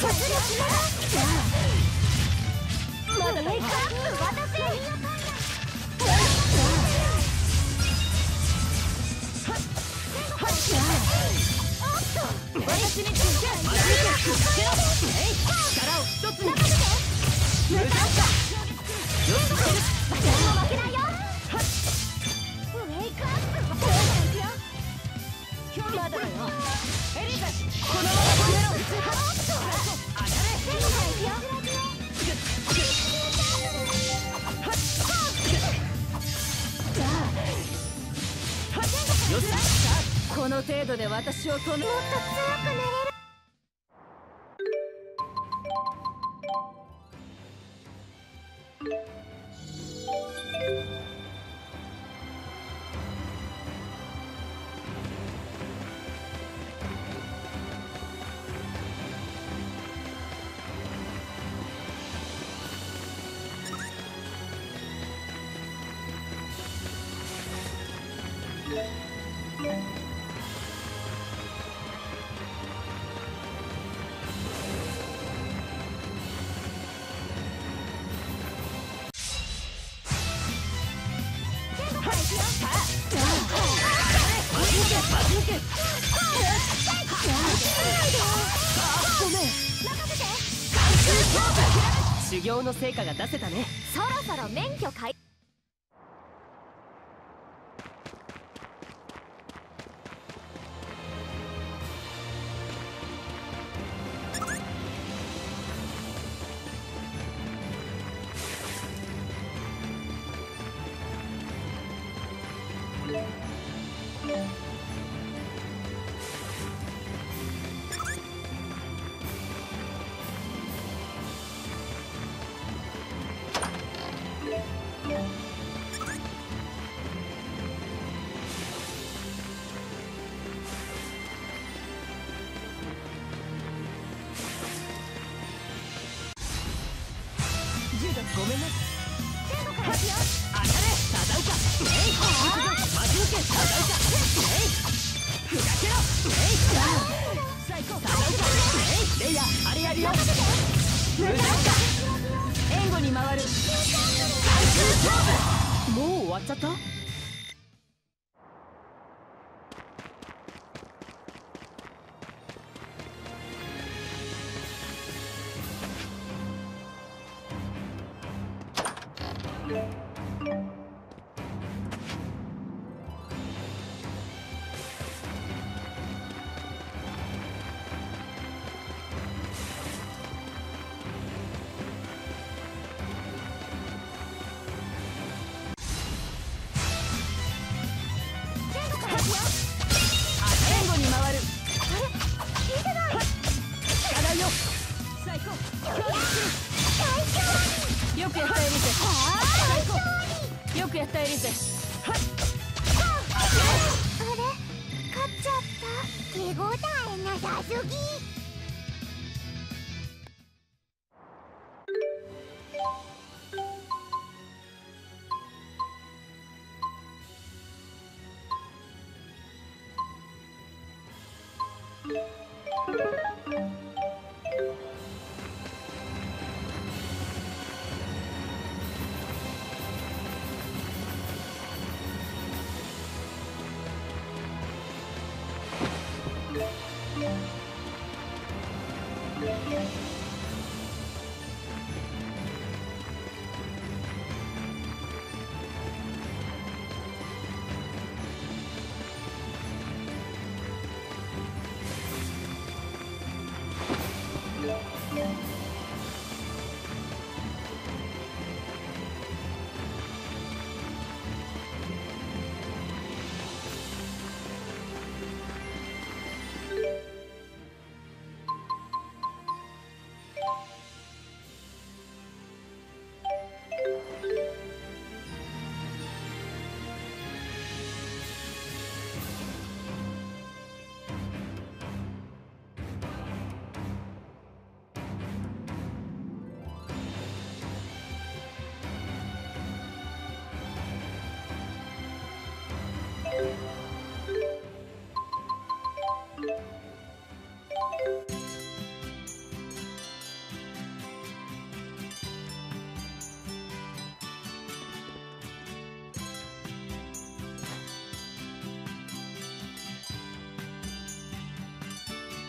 まだだよ。私に力を一つに。負けないよ。まだだよ。エリザこのまま止めろ。当たれ。よし、この程度で私を止め。もっと強くなれる。修行の成果が出せたね。そろそろ免許開。ごめんな。当たれ。サダウカ。マジ受け。サダウカ。ふざけろ。最高。サダウカ。レイヤーあれやるよ。無駄か。援護に回る。もう終わっちゃった。援護に回る。聞いてない。聞かないよ。最高。よくやったエリゼ。最高。よくやったエリゼ。あれ、勝っちゃった。手応えなさすぎ。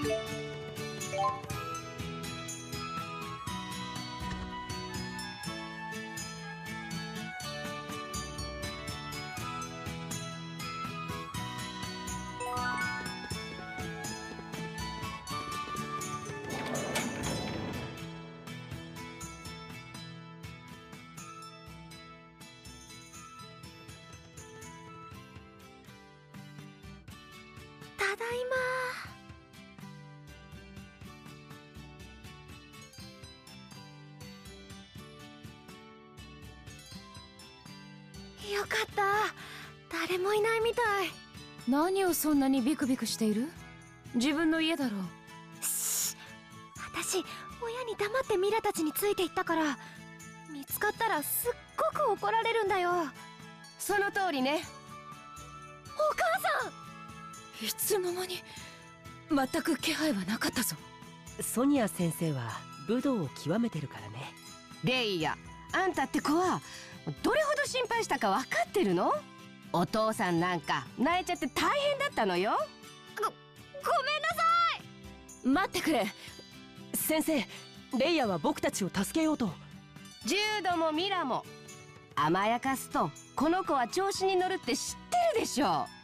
ただいま。よかった。誰もいないみたい。 何をそんなにビクビクしている？自分の家だろう。 私親に黙ってミラたちについていったから、見つかったらすっごく怒られるんだよ。 その通りね。 お母さん。 いつの間に。全く気配はなかったぞ。 ソニア先生は武道を極めてるからね。 レイヤ、あんたって子はどれほど心配したか分かってるの？お父さんなんか泣いちゃって大変だったのよ。 ごめんなさい。待ってくれ。 先生、レイヤは僕たちを助けようと。 ジュードもミラも甘やかすとこの子は調子に乗るって知ってるでしょ。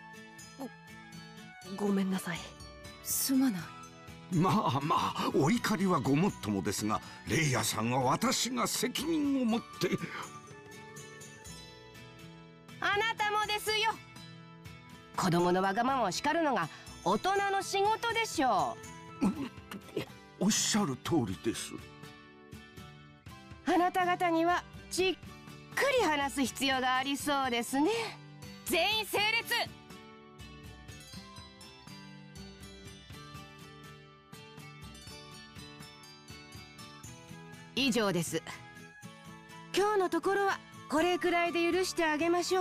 ごめんなさい。 すまない。 まあまあ、お怒りはごもっともですが、レイヤさんは私が責任を持って。 あなたもですよ。子供のわがままを叱るのが大人の仕事でしょう。おっしゃる通りです。 あなた方にはじっくり話す必要がありそうですね。全員整列。以上です。今日のところはこれくらいで許してあげましょう。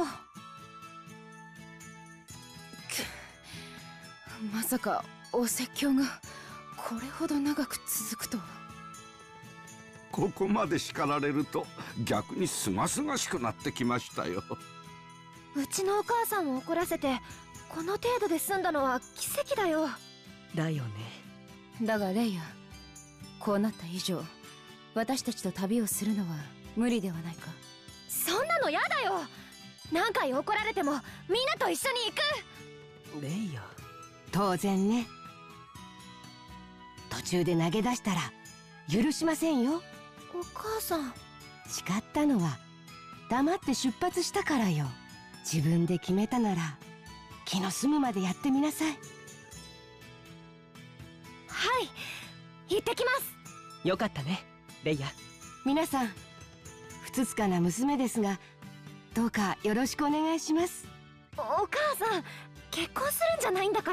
まさかお説教がこれほど長く続くとは。 ここまで叱られると逆にすがすがしくなってきましたよ。 うちのお母さんを怒らせてこの程度で済んだのは奇跡だよ。 だよね。 だがレイヤ、こうなった以上私たちと旅をするのは無理ではないか。 そんなのやだよ。何回怒られてもみんなと一緒に行く。 レイヤ。 当然ね。途中で投げ出したら許しませんよ。 お母さん。 叱ったのは黙って出発したからよ。自分で決めたなら気の済むまでやってみなさい。 はい、行ってきます。 よかったね、レイヤ。 皆さん、ふつつかな娘ですがどうかよろしくお願いします。 お母さん、結婚するんじゃないんだから。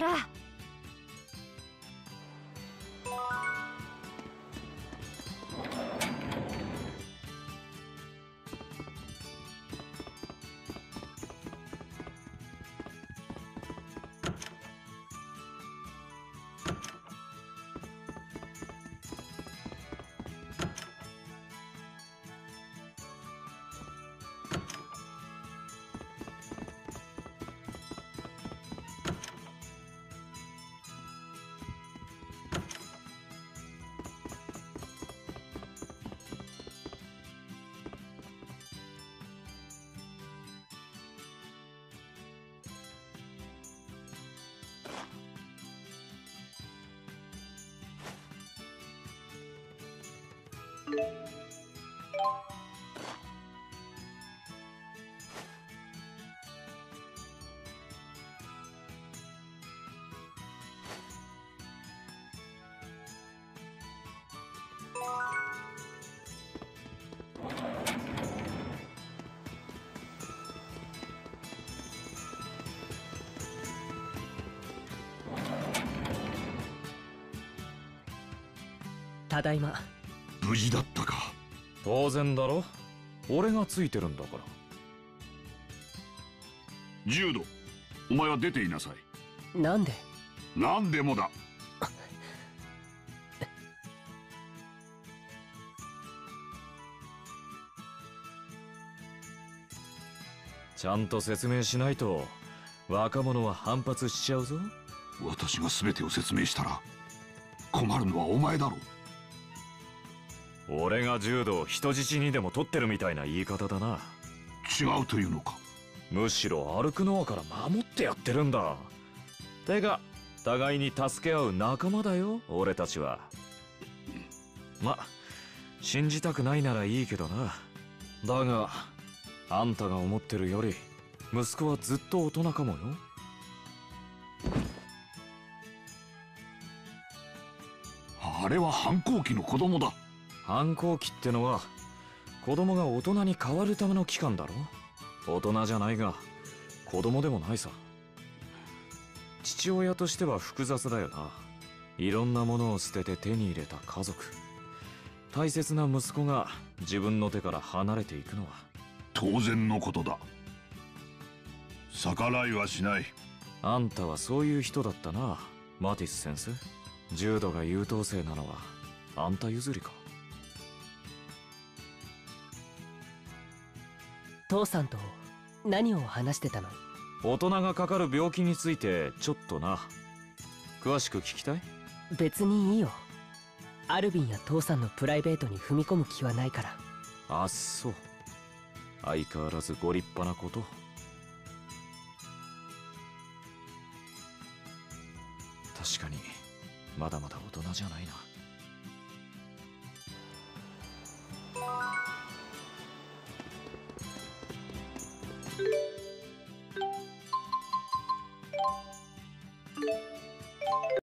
ただいま。 無事だったか。 当然だろ。俺がついてるんだから。 ジュード、お前は出ていなさい。 なんで？ なんでもだ。 ちゃんと説明しないと若者は反発しちゃうぞ。 私が全てを説明したら困るのはお前だろう。 俺が柔道を人質にでも取ってるみたいな言い方だな。 違うというのか。 むしろアルクノアから守ってやってるんだ。てか互いに助け合う仲間だよ俺たちは。ま、信じたくないならいいけどな。だがあんたが思ってるより息子はずっと大人かもよ。 あれは反抗期の子供だ。 反抗期ってのは子供が大人に変わるための期間だろ。大人じゃないが子供でもないさ。父親としては複雑だよな。いろんなものを捨てて手に入れた家族、大切な息子が自分の手から離れていくのは当然のことだ。逆らいはしない。 あんたはそういう人だったな、マティス先生。柔道が優等生なのはあんた譲りか。 父さんと何を話してたの？ 大人がかかる病気についてちょっとな。詳しく聞きたい？ 別にいいよ。アルビンや父さんのプライベートに踏み込む気はないから。 あっそう。相変わらずご立派なこと。確かにまだまだ大人じゃないな。